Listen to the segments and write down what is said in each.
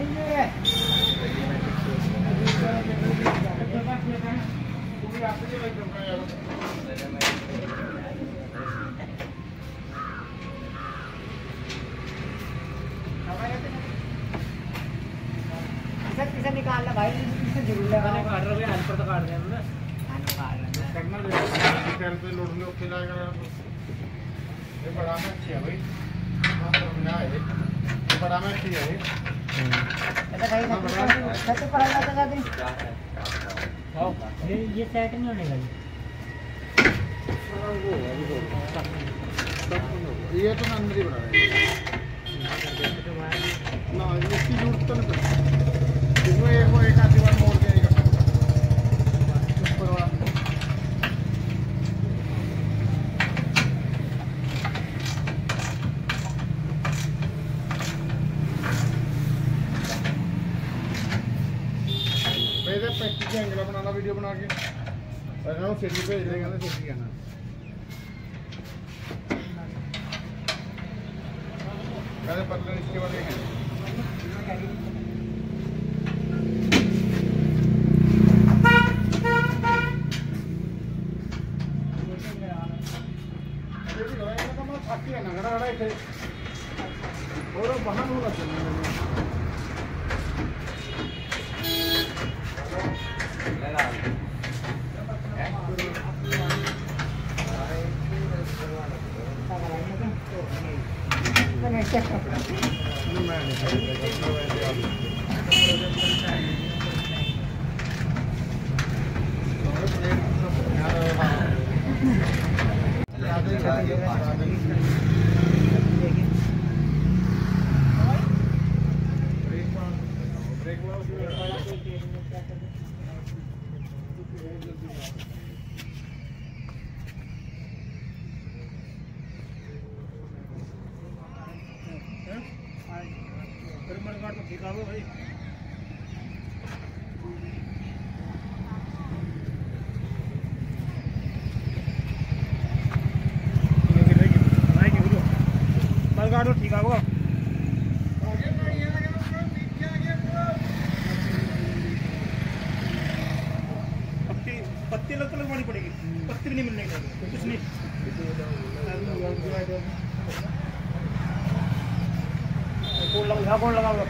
निकालना भाई जरूर लगाने काट रहे हैं पर तो काट रहे हैं ना करना पे लोड में ओके जाएगा ये बड़ा में अच्छी है भाई ना है बड़ा में अच्छी है ऐसा भाई छत पर लगा दे ये सेट नहीं होने वाली ये तो अंदर ही बना है ना इसकी जरूरत तो नहीं इसमें एक आधी बार मोड़ देगा ऊपर वाला मेरे पैकेज एंगल बनाना वीडियो बना के और ना सिटी भेज देगा ना सिटी आना पहले पतले इसके बाद एक और बाहर होगा ठीक है भाई गाड़ो ठीक है वो पत्ती लगवानी पड़ेगी पत्ती भी नहीं मिलने का कुछ नहीं कौन लगा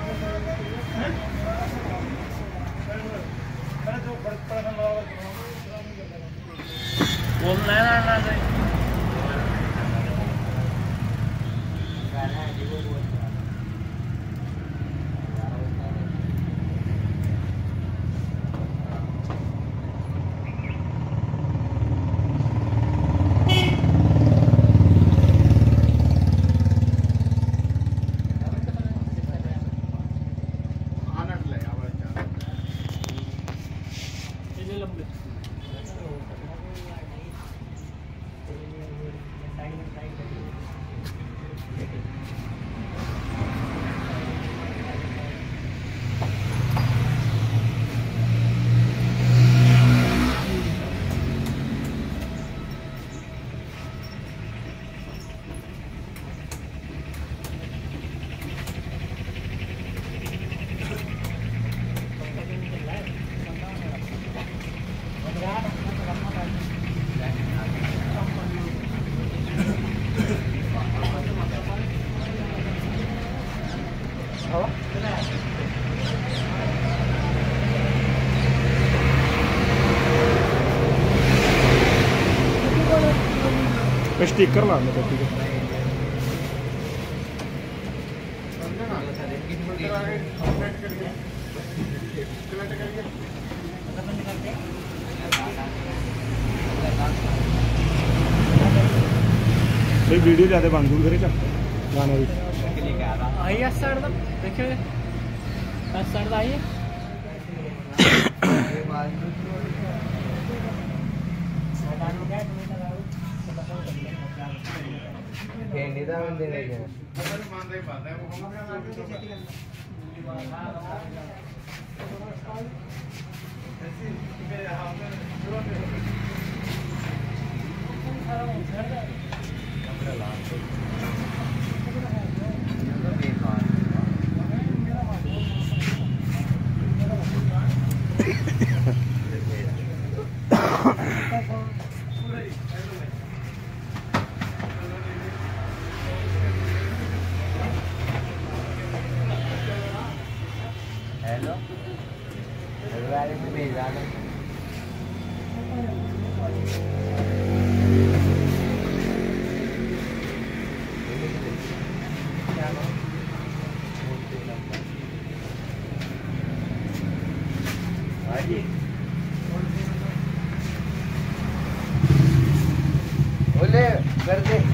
स्टिकर ला दो ठीक है वीडियो ज़्यादा बंद दूर करेगा गाना भी आइए सर देखिए सर आइए बोले कर दे